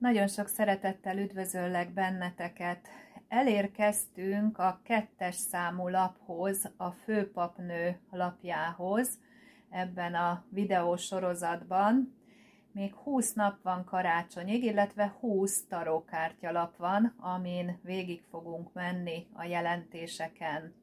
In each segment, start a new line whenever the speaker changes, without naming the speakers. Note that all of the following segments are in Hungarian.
Nagyon sok szeretettel üdvözöllek benneteket. Elérkeztünk a 2-es számú laphoz, a Főpapnő lapjához ebben a videósorozatban. Még 20 nap van karácsonyig, illetve 20 tarókártyalap van, amin végig fogunk menni a jelentéseken.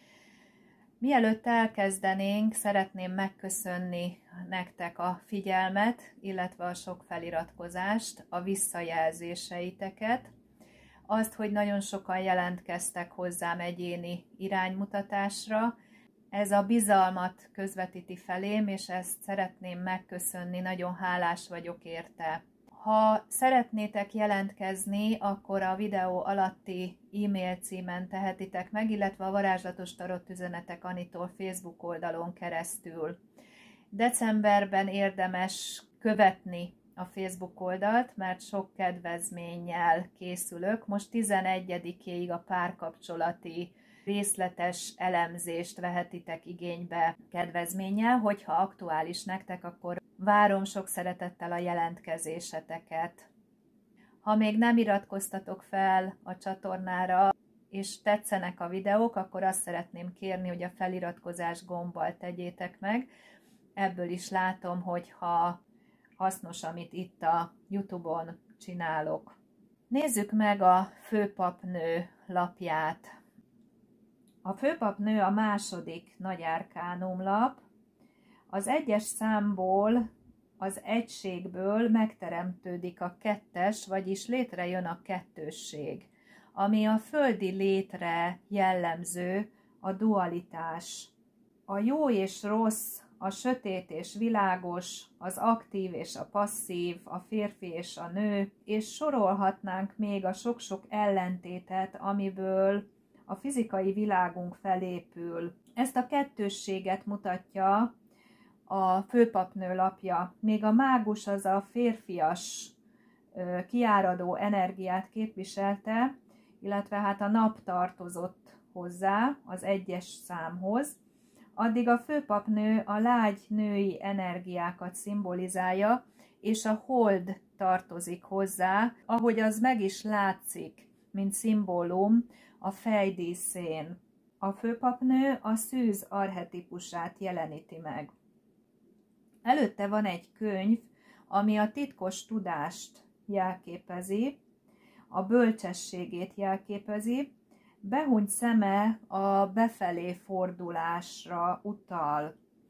Mielőtt elkezdenénk, szeretném megköszönni nektek a figyelmet, illetve a sok feliratkozást, a visszajelzéseiteket, azt, hogy nagyon sokan jelentkeztek hozzám egyéni iránymutatásra. Ez a bizalmat közvetíti felém, és ezt szeretném megköszönni, nagyon hálás vagyok érte. Ha szeretnétek jelentkezni, akkor a videó alatti e-mail címen tehetitek meg, illetve a Varázslatos Tarot Üzenetek Anitól Facebook oldalon keresztül. Decemberben érdemes követni a Facebook oldalt, mert sok kedvezménnyel készülök. Most 11-ig a párkapcsolati részletes elemzést vehetitek igénybe kedvezménnyel, hogyha aktuális nektek, akkor várom sok szeretettel a jelentkezéseteket. Ha még nem iratkoztatok fel a csatornára, és tetszenek a videók, akkor azt szeretném kérni, hogy a feliratkozás gombbal tegyétek meg. Ebből is látom, hogyha hasznos, amit itt a YouTube-on csinálok. Nézzük meg a Főpapnő lapját. A Főpapnő a második nagy árkánumlap. Az 1-es számból, az egységből megteremtődik a 2-es, vagyis létrejön a kettősség, ami a földi létre jellemző, a dualitás. A jó és rossz, a sötét és világos, az aktív és a passzív, a férfi és a nő, és sorolhatnánk még a sok-sok ellentétet, amiből a fizikai világunk felépül. Ezt a kettősséget mutatja a Főpapnő lapja. Még a mágus az a férfias kiáradó energiát képviselte, illetve hát a nap tartozott hozzá az 1-es számhoz. Addig a Főpapnő a lágy női energiákat szimbolizálja, és a hold tartozik hozzá, ahogy az meg is látszik, mint szimbólum a fejdíszén. A Főpapnő a szűz archetípusát jeleníti meg. Előtte van egy könyv, ami a titkos tudást jelképezi, a bölcsességét jelképezi, behúnyt szeme a befelé fordulásra utal.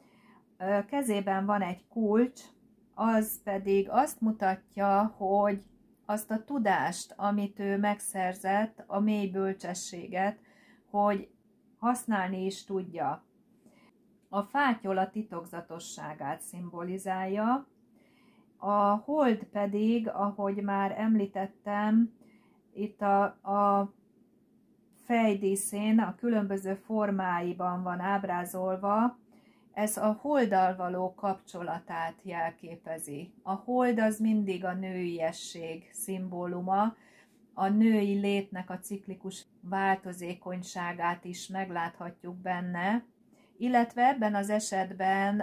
Kezében van egy kulcs, az pedig azt mutatja, hogy azt a tudást, amit ő megszerzett, a mély bölcsességet, hogy használni is tudja. A fátyol a titokzatosságát szimbolizálja, a hold pedig, ahogy már említettem, itt a fejdíszén a különböző formáiban van ábrázolva, ez a holddal való kapcsolatát jelképezi. A hold az mindig a nőiesség szimbóluma, a női létnek a ciklikus változékonyságát is megláthatjuk benne, illetve ebben az esetben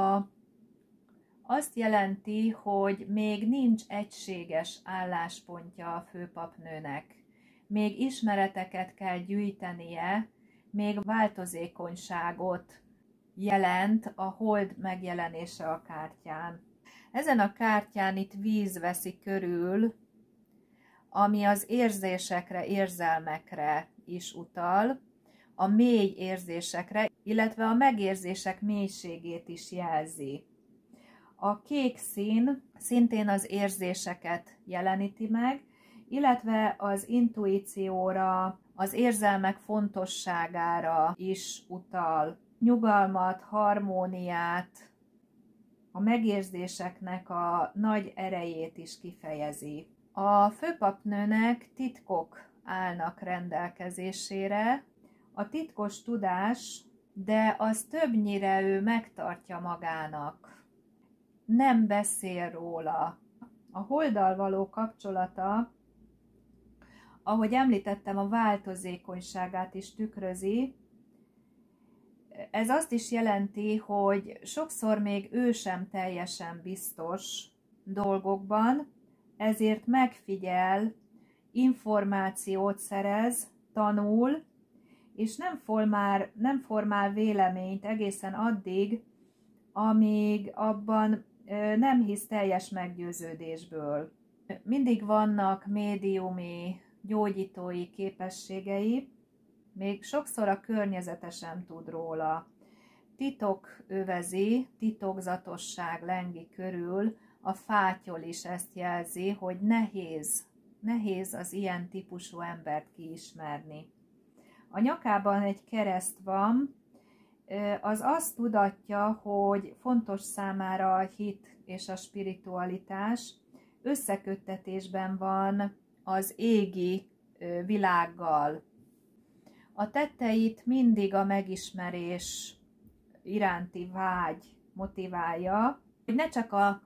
azt jelenti, hogy még nincs egységes álláspontja a Főpapnőnek. Még ismereteket kell gyűjtenie, még változékonyságot jelent a hold megjelenése a kártyán. Ezen a kártyán itt víz veszi körül, ami az érzésekre, érzelmekre is utal, a mély érzésekre, illetve a megérzések mélységét is jelzi. A kék szín szintén az érzéseket jeleníti meg, illetve az intuícióra, az érzelmek fontosságára is utal. Nyugalmat, harmóniát, a megérzéseknek a nagy erejét is kifejezi. A Főpapnőnek titkok állnak rendelkezésére, a titkos tudás, de az többnyire ő megtartja magának. Nem beszél róla. A holddal való kapcsolata, ahogy említettem, a változékonyságát is tükrözi. Ez azt is jelenti, hogy sokszor még ő sem teljesen biztos dolgokban, ezért megfigyel, információt szerez, tanul, és nem formál véleményt egészen addig, amíg abban nem hisz teljes meggyőződésből. Mindig vannak médiumi, gyógyítói képességei, még sokszor a környezete sem tud róla. Titok övezi, titokzatosság lengi körül, a fátyol is ezt jelzi, hogy nehéz az ilyen típusú embert kiismerni. A nyakában egy kereszt van, az azt tudatja, hogy fontos számára a hit és a spiritualitás, összeköttetésben van az égi világgal. A tetteit mindig a megismerés iránti vágy motiválja, hogy ne csak a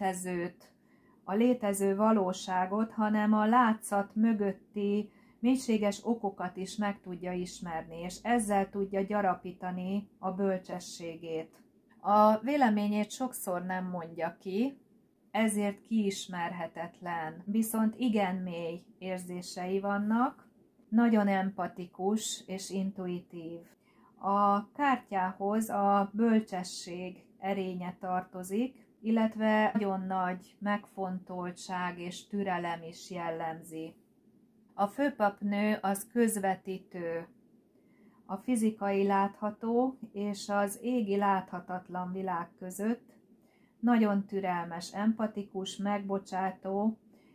létező valóságot, hanem a látszat mögötti mélységes okokat is meg tudja ismerni, és ezzel tudja gyarapítani a bölcsességét. A véleményét sokszor nem mondja ki, ezért kiismerhetetlen, viszont igen mély érzései vannak, nagyon empatikus és intuitív. A kártyához a bölcsesség erénye tartozik, illetve nagyon nagy megfontoltság és türelem is jellemzi. A főpapnő az közvetítő, a fizikai látható és az égi láthatatlan világ között, nagyon türelmes, empatikus, megbocsátó,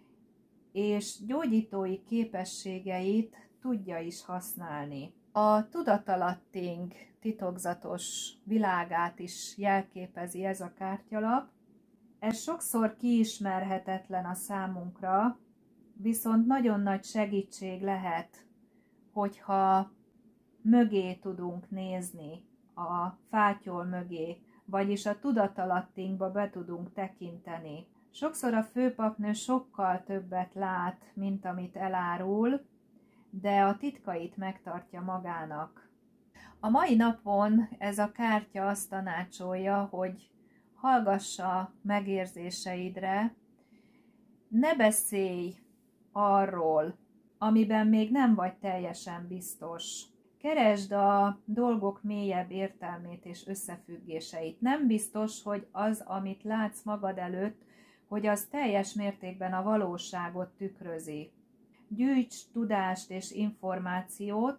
és gyógyítói képességeit tudja is használni. A tudatalatting titokzatos világát is jelképezi ez a kártyalap. Ez sokszor kiismerhetetlen a számunkra, viszont nagyon nagy segítség lehet, hogyha mögé tudunk nézni, a fátyol mögé, vagyis a tudatalattinkba be tudunk tekinteni. Sokszor a főpapnő sokkal többet lát, mint amit elárul, de a titkait megtartja magának. A mai napon ez a kártya azt tanácsolja, hogy hallgassa megérzéseidre, ne beszélj arról, amiben még nem vagy teljesen biztos. Keresd a dolgok mélyebb értelmét és összefüggéseit. Nem biztos, hogy az, amit látsz magad előtt, hogy az teljes mértékben a valóságot tükrözi. Gyűjts tudást és információt,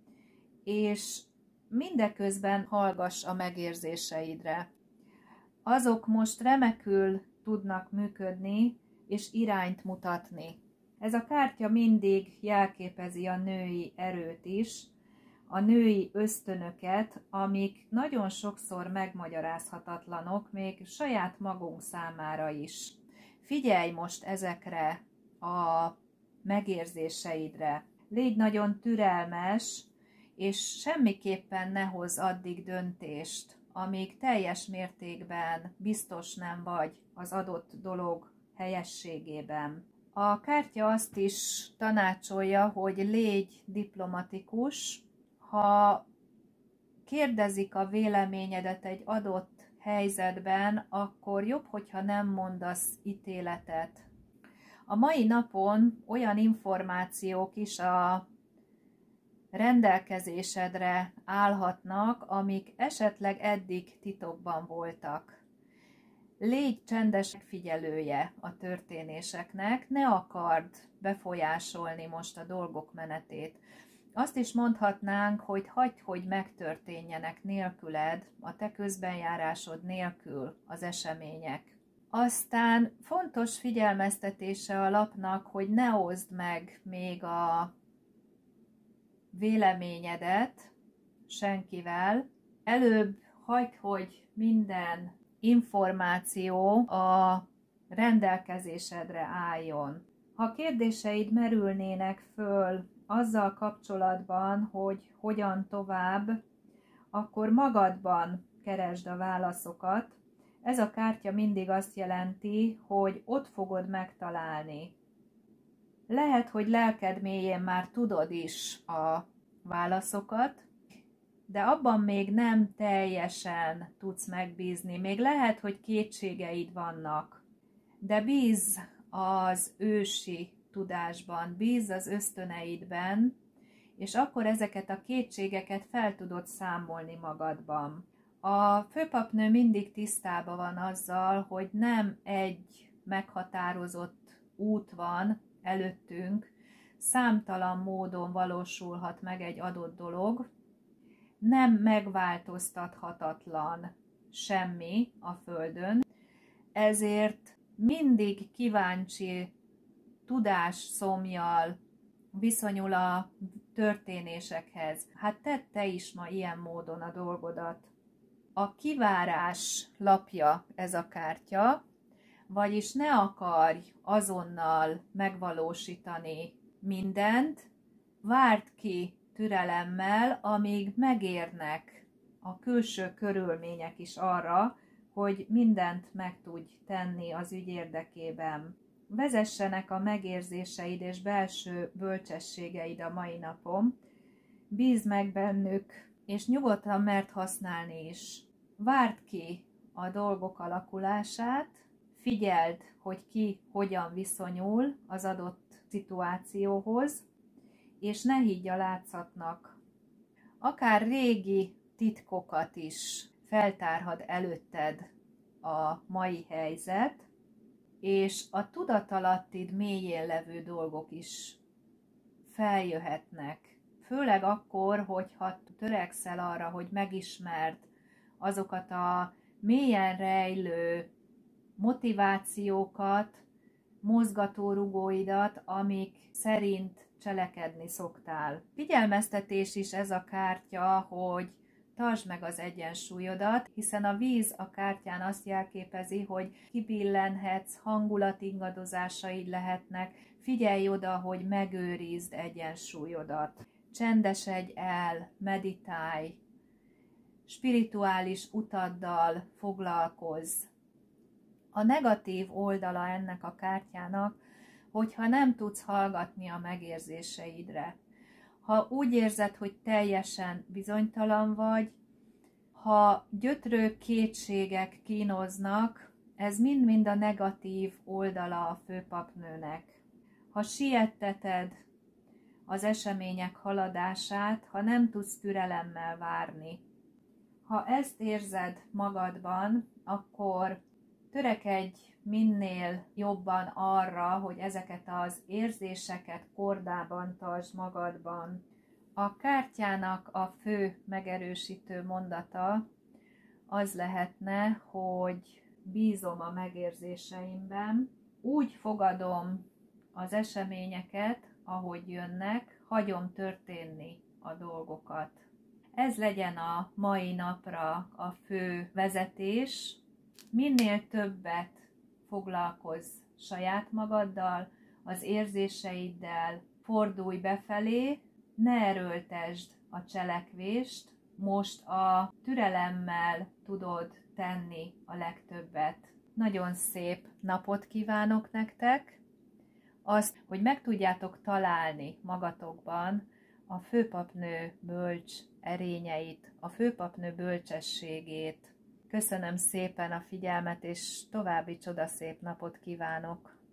és mindeközben hallgass a megérzéseidre. Azok most remekül tudnak működni, és irányt mutatni. Ez a kártya mindig jelképezi a női erőt is, a női ösztönöket, amik nagyon sokszor megmagyarázhatatlanok, még saját magunk számára is. Figyelj most ezekre a megérzéseidre. Légy nagyon türelmes, és semmiképpen ne hozz addig döntést, amíg teljes mértékben biztos nem vagy az adott dolog helyességében. A kártya azt is tanácsolja, hogy légy diplomatikus, ha kérdezik a véleményedet egy adott helyzetben, akkor jobb, hogyha nem mondasz ítéletet. A mai napon olyan információk is a rendelkezésedre állhatnak, amik esetleg eddig titokban voltak. Légy csendes figyelője a történéseknek, ne akard befolyásolni most a dolgok menetét. Azt is mondhatnánk, hogy hagyd, hogy megtörténjenek nélküled, a te közbenjárásod nélkül az események. Aztán fontos figyelmeztetése a lapnak, hogy ne oszd meg még a véleményedet senkivel. Előbb hagyd, hogy minden információ a rendelkezésedre álljon. Ha kérdéseid merülnének föl azzal kapcsolatban, hogy hogyan tovább, akkor magadban keresd a válaszokat. Ez a kártya mindig azt jelenti, hogy ott fogod megtalálni. Lehet, hogy lelked mélyén már tudod is a válaszokat, de abban még nem teljesen tudsz megbízni. Még lehet, hogy kétségeid vannak, de bízz az ősi tudásban, bízz az ösztöneidben, és akkor ezeket a kétségeket fel tudod számolni magadban. A főpapnő mindig tisztában van azzal, hogy nem egy meghatározott út van előttünk, számtalan módon valósulhat meg egy adott dolog, nem megváltoztathatatlan semmi a Földön, ezért mindig kíváncsi tudásszomjjal viszonyul a történésekhez. Hát tedd te is ma ilyen módon a dolgodat. A kivárás lapja ez a kártya, vagyis ne akarj azonnal megvalósítani mindent, várd ki türelemmel, amíg megérnek a külső körülmények is arra, hogy mindent meg tudj tenni az ügy érdekében. Vezessenek a megérzéseid és belső bölcsességeid a mai napon, bízd meg bennük, és nyugodtan mert használni is. Várd ki a dolgok alakulását, figyeld, hogy ki hogyan viszonyul az adott szituációhoz, és ne higgy a látszatnak. Akár régi titkokat is feltárhat előtted a mai helyzet, és a tudatalattid mélyén levő dolgok is feljöhetnek. Főleg akkor, hogyha törekszel arra, hogy megismerd azokat a mélyen rejlő motivációkat, mozgatórugóidat, amik szerint cselekedni szoktál. Figyelmeztetés is ez a kártya, hogy tartsd meg az egyensúlyodat, hiszen a víz a kártyán azt jelképezi, hogy kibillenhetsz, hangulatingadozásaid lehetnek, figyelj oda, hogy megőrizd egyensúlyodat. Csendesedj el, meditálj, spirituális utaddal foglalkozz. A negatív oldala ennek a kártyának, hogyha nem tudsz hallgatni a megérzéseidre. Ha úgy érzed, hogy teljesen bizonytalan vagy, ha gyötrő kétségek kínoznak, ez mind-mind a negatív oldala a főpapnőnek. Ha sietteted az események haladását, ha nem tudsz türelemmel várni. Ha ezt érzed magadban, akkor törekedj minél jobban arra, hogy ezeket az érzéseket kordában tartsd magadban. A kártyának a fő megerősítő mondata az lehetne, hogy bízom a megérzéseimben, úgy fogadom az eseményeket, ahogy jönnek, hagyom történni a dolgokat. Ez legyen a mai napra a fő vezetés. Minél többet foglalkozz saját magaddal, az érzéseiddel, fordulj befelé, ne erőltesd a cselekvést, most a türelemmel tudod tenni a legtöbbet. Nagyon szép napot kívánok nektek, azt, hogy meg tudjátok találni magatokban a főpapnő bölcs erényeit, a főpapnő bölcsességét. Köszönöm szépen a figyelmet, és további csodaszép napot kívánok!